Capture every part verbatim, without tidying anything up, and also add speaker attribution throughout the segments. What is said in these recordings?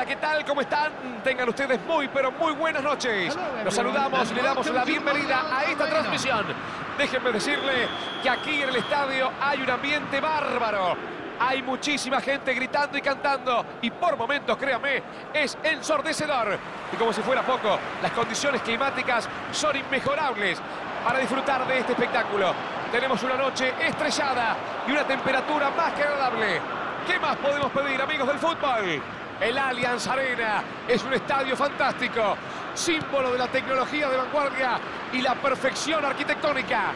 Speaker 1: Hola, ¿qué tal? ¿Cómo están? Tengan ustedes muy, pero muy buenas noches. Los saludamos y le damos la bienvenida a esta transmisión. Déjenme decirle que aquí en el estadio hay un ambiente bárbaro. Hay muchísima gente gritando y cantando. Y por momentos, créanme, es ensordecedor. Y como si fuera poco, las condiciones climáticas son inmejorables para disfrutar de este espectáculo. Tenemos una noche estrellada y una temperatura más que agradable. ¿Qué más podemos pedir, amigos del fútbol? El Allianz Arena es un estadio fantástico, símbolo de la tecnología de vanguardia y la perfección arquitectónica.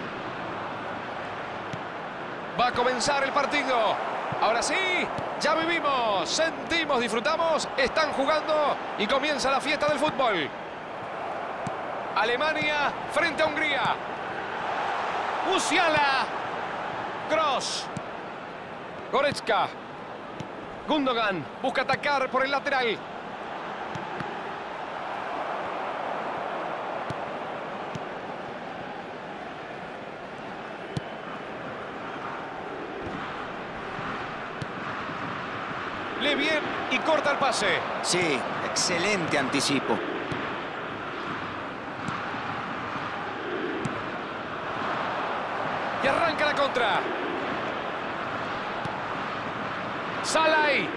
Speaker 1: Va a comenzar el partido. Ahora sí, ya vivimos, sentimos, disfrutamos, están jugando y comienza la fiesta del fútbol. Alemania frente a Hungría. Musiala. Kroos. Goretzka. Gundogan busca atacar por el lateral. Lee bien y corta el pase.
Speaker 2: Sí, excelente anticipo.
Speaker 1: Y arranca la contra. Salai.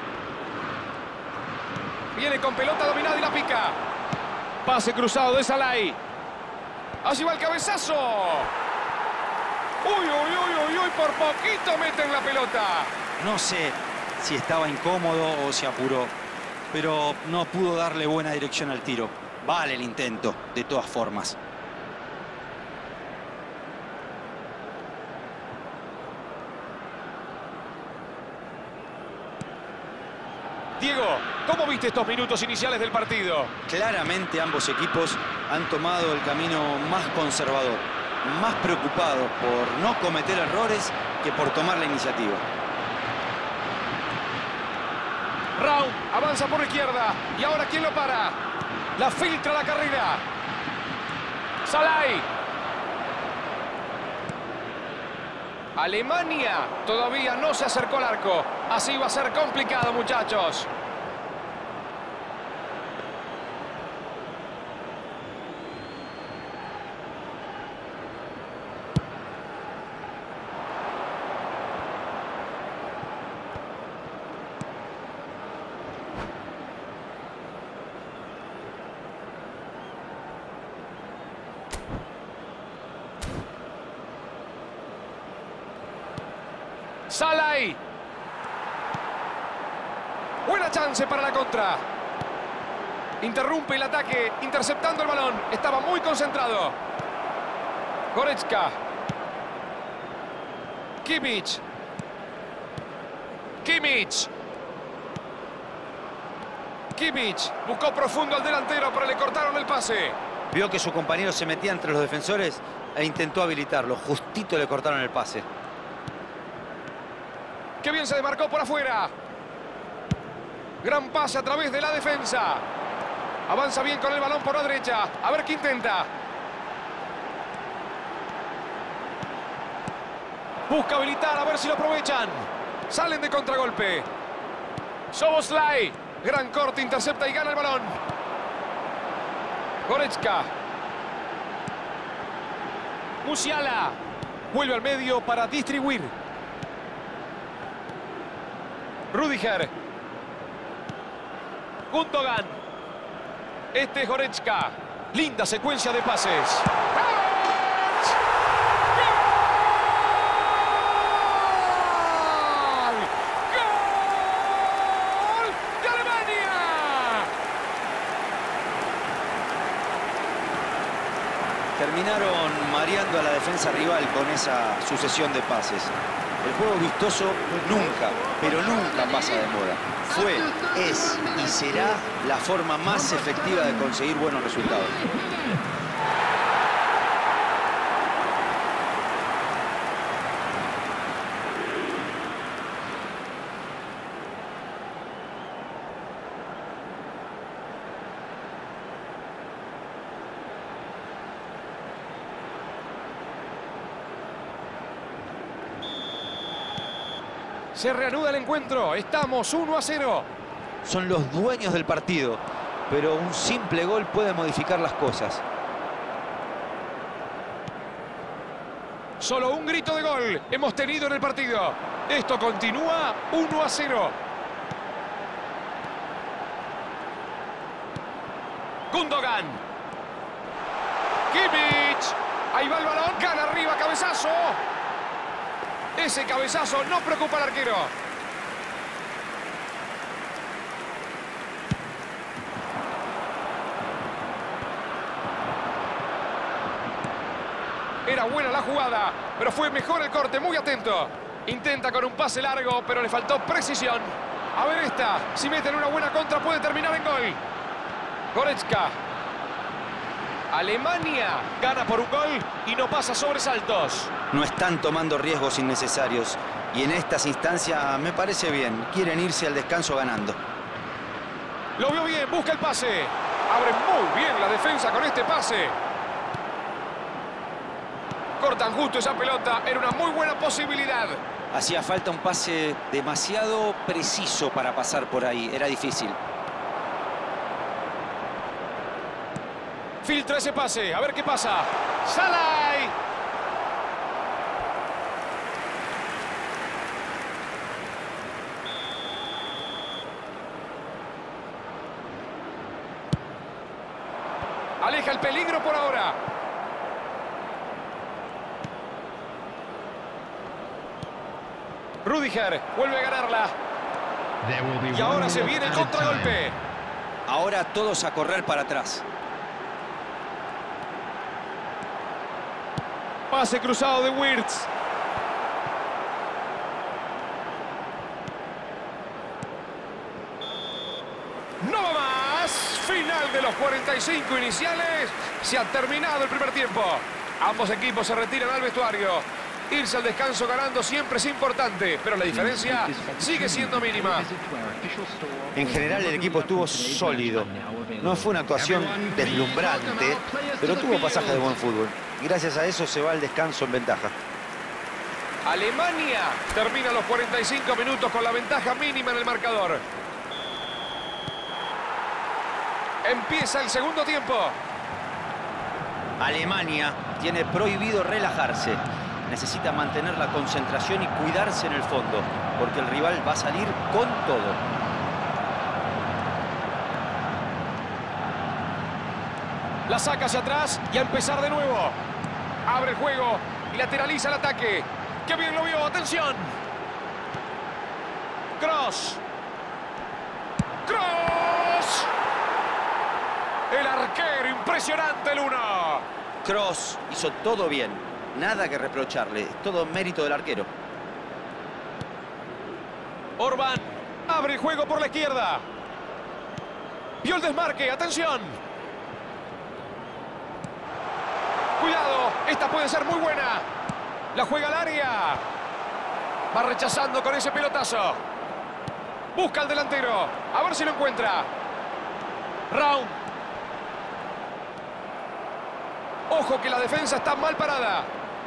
Speaker 1: Viene con pelota dominada y la pica. Pase cruzado de Salai. Así va el cabezazo. Uy, uy, uy, uy, uy, por poquito meten la pelota.
Speaker 2: No sé si estaba incómodo o se apuró, pero no pudo darle buena dirección al tiro. Vale el intento, de todas formas.
Speaker 1: Diego, ¿cómo viste estos minutos iniciales del partido?
Speaker 2: Claramente ambos equipos han tomado el camino más conservador, más preocupados por no cometer errores que por tomar la iniciativa.
Speaker 1: Raúl avanza por la izquierda. ¿Y ahora quién lo para? La filtra la carrera. Salai. Alemania todavía no se acercó al arco. Así va a ser complicado, muchachos. Salai. Buena chance para la contra. Interrumpe el ataque, interceptando el balón. Estaba muy concentrado. Goretzka. Kimmich. Kimmich. Kimmich. Buscó profundo al delantero, pero le cortaron el pase.
Speaker 2: Vio que su compañero se metía entre los defensores e intentó habilitarlo. Justito le cortaron el pase.
Speaker 1: ¡Qué bien se desmarcó por afuera! Gran pase a través de la defensa. Avanza bien con el balón por la derecha. A ver qué intenta. Busca habilitar, a ver si lo aprovechan. Salen de contragolpe. Szoboszlai. Gran corte, intercepta y gana el balón. Goretzka. Musiala. Vuelve al medio para distribuir. Rüdiger. Gundogan. Este es Goretzka. Linda secuencia de pases. ¡Gol! ¡Gol de Alemania!
Speaker 2: Terminaron mareando a la defensa rival con esa sucesión de pases. El juego vistoso nunca, pero nunca pasa de moda. Fue, es y será la forma más efectiva de conseguir buenos resultados.
Speaker 1: Se reanuda el encuentro. Estamos uno a cero.
Speaker 2: son los dueños del partido, pero un simple gol puede modificar las cosas.
Speaker 1: Solo un grito de gol hemos tenido en el partido. Esto continúa uno a cero. Gundogan. Kimmich. Ahí va el balón, gana arriba, cabezazo. Ese cabezazo no preocupa al arquero. Era buena la jugada, pero fue mejor el corte, muy atento. Intenta con un pase largo, pero le faltó precisión. A ver esta, si meten una buena contra puede terminar en gol. Goretzka. Alemania gana por un gol y no pasa sobresaltos.
Speaker 2: No están tomando riesgos innecesarios y en estas instancias me parece bien. Quieren irse al descanso ganando.
Speaker 1: Lo vio bien, busca el pase. Abre muy bien la defensa con este pase. Cortan justo esa pelota, era una muy buena posibilidad.
Speaker 2: Hacía falta un pase demasiado preciso para pasar por ahí, era difícil.
Speaker 1: Filtra ese pase, a ver qué pasa. ¡Salai! Aleja el peligro por ahora. Rüdiger vuelve a ganarla. Y ahora se viene el contragolpe.
Speaker 2: Ahora todos a correr para atrás.
Speaker 1: Pase cruzado de Wirtz. No va más. Final de los cuarenta y cinco iniciales. Se ha terminado el primer tiempo. Ambos equipos se retiran al vestuario. Irse al descanso ganando siempre es importante, pero la diferencia sigue siendo mínima.
Speaker 2: En general el equipo estuvo sólido. No fue una actuación deslumbrante, pero tuvo pasajes de buen fútbol. Y gracias a eso se va al descanso en ventaja.
Speaker 1: Alemania termina los cuarenta y cinco minutos con la ventaja mínima en el marcador. Empieza el segundo tiempo.
Speaker 2: Alemania tiene prohibido relajarse. Necesita mantener la concentración y cuidarse en el fondo, porque el rival va a salir con todo.
Speaker 1: La saca hacia atrás y a empezar de nuevo. Abre el juego y lateraliza el ataque. ¡Qué bien lo vio! ¡Atención! Kroos. ¡Kroos! El arquero, impresionante el uno.
Speaker 2: Kroos hizo todo bien. Nada que reprocharle, es todo mérito del arquero.
Speaker 1: Orban abre el juego por la izquierda. Vio el desmarque, atención. Cuidado, esta puede ser muy buena. La juega al área. Va rechazando con ese pelotazo. Busca al delantero, a ver si lo encuentra. Raum. Ojo que la defensa está mal parada.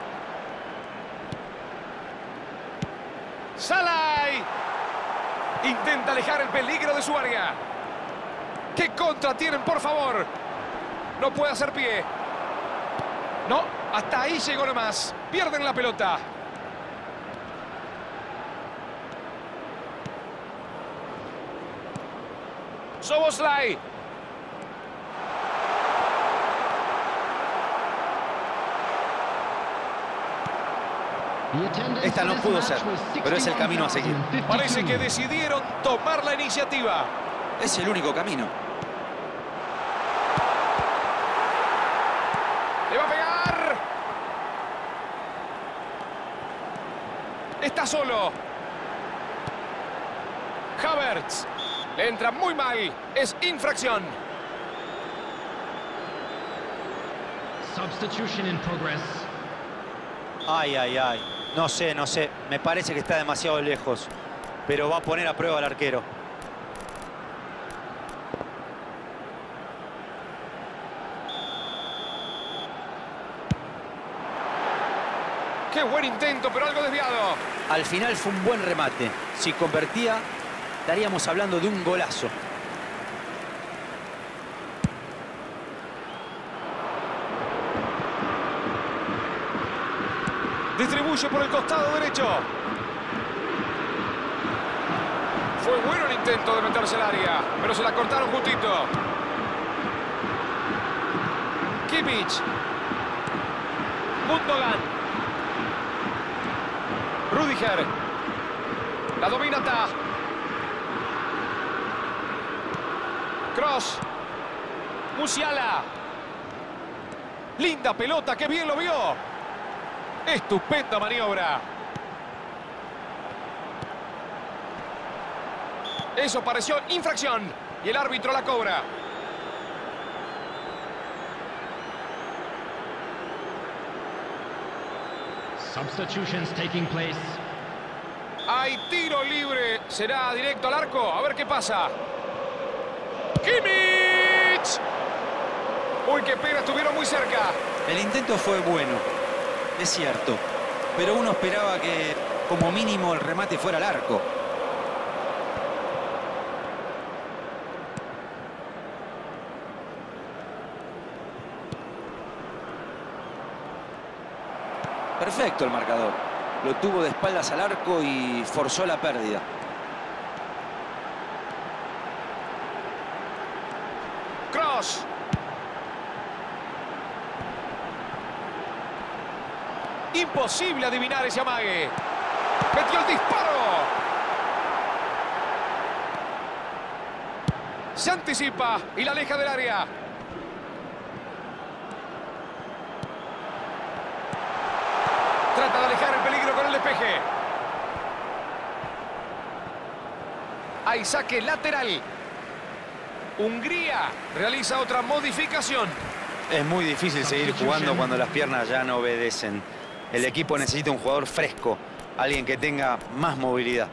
Speaker 1: Salai. Intenta alejar el peligro de su área. ¿Qué contra tienen, por favor? No puede hacer pie. No, hasta ahí llegó nomás. Pierden la pelota. Szoboszlai.
Speaker 2: Esta no pudo ser, pero es el camino a seguir.
Speaker 1: Parece que decidieron tomar la iniciativa.
Speaker 2: Es el único camino.
Speaker 1: Le va a pegar. Está solo. Havertz. Le entra muy mal. Es infracción.
Speaker 3: Substitution in progress.
Speaker 2: Ay, ay, ay. No sé, no sé. Me parece que está demasiado lejos. Pero va a poner a prueba al arquero.
Speaker 1: Qué buen intento, pero algo desviado.
Speaker 2: Al final fue un buen remate. Si convertía, estaríamos hablando de un golazo.
Speaker 1: Distribuye por el costado derecho. Fue bueno el intento de meterse al área, pero se la cortaron justito. Kimmich. Gundogan. Rüdiger. La domina Ta. Kroos. Musiala. Linda pelota, qué bien lo vio. Estupenda maniobra. Eso pareció infracción y el árbitro la cobra.
Speaker 3: Substitutions taking place.
Speaker 1: Hay tiro libre. Será directo al arco. A ver qué pasa. Kimmich. Uy, qué pena. Estuvieron muy cerca.
Speaker 2: El intento fue bueno, es cierto. Pero uno esperaba que, como mínimo, el remate fuera al arco. Perfecto el marcador. Lo tuvo de espaldas al arco y forzó la pérdida.
Speaker 1: Kroos. Imposible adivinar ese amague. Metió el disparo. Se anticipa y la aleja del área. Trata de alejar el peligro con el despeje. Hay saque lateral. Hungría realiza otra modificación.
Speaker 2: Es muy difícil seguir jugando cuando las piernas ya no obedecen. El equipo necesita un jugador fresco, alguien que tenga más movilidad.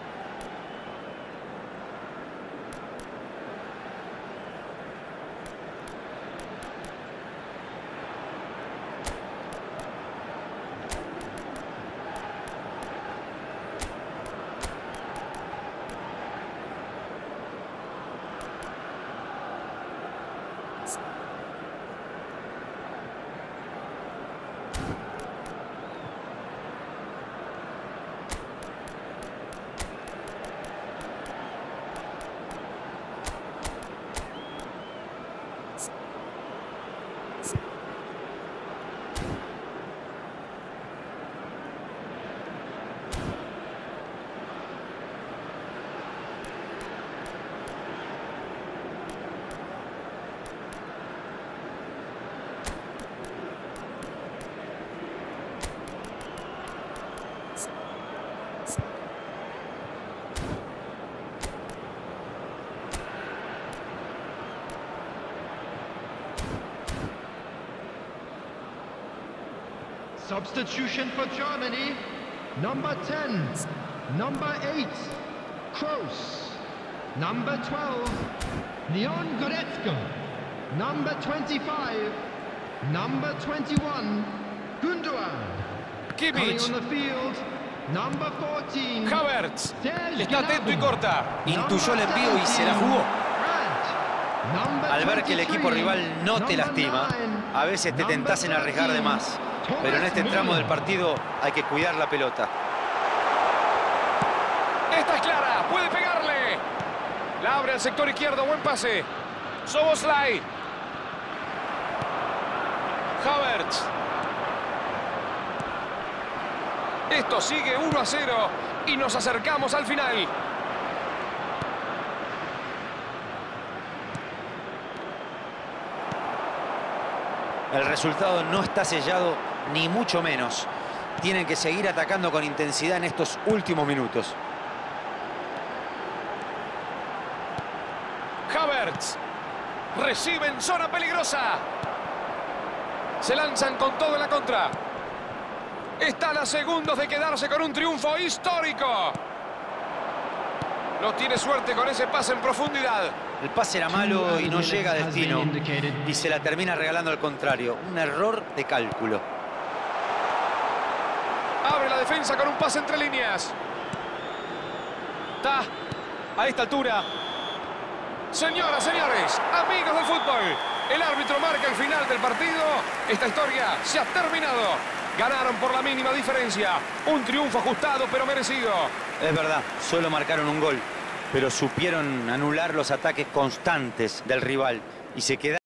Speaker 3: Substitution for Germany. Number ten. Number eight. Kroos. Number twelve. Leon Goretzka. Number twenty-five. Number twenty-one. Gundogan.
Speaker 1: Kimmich.
Speaker 3: On the field. Number fourteen.
Speaker 1: Havertz. Está atento y corta.
Speaker 2: Intuyó el envío y se la jugó. Al ver que el equipo rival no te lastima, a veces te tentás en arriesgar de más. Pero en este tramo del partido hay que cuidar la pelota.
Speaker 1: Esta es clara, puede pegarle. La abre al sector izquierdo, buen pase. Szoboszlai. Havertz. Esto sigue uno a cero y nos acercamos al final.
Speaker 2: El resultado no está sellado, ni mucho menos. Tienen que seguir atacando con intensidad en estos últimos minutos.
Speaker 1: Havertz. Recibe en zona peligrosa. Se lanzan con todo en la contra. Están a segundos de quedarse con un triunfo histórico. No tiene suerte con ese pase en profundidad.
Speaker 2: El pase era malo y no llega a destino. Y se la termina regalando al contrario. Un error de cálculo.
Speaker 1: Abre la defensa con un pase entre líneas. Ta. a esta altura. Señoras, señores, amigos del fútbol, el árbitro marca el final del partido. Esta historia se ha terminado. Ganaron por la mínima diferencia. Un triunfo ajustado pero merecido.
Speaker 2: Es verdad, solo marcaron un gol, pero supieron anular los ataques constantes del rival y se quedaron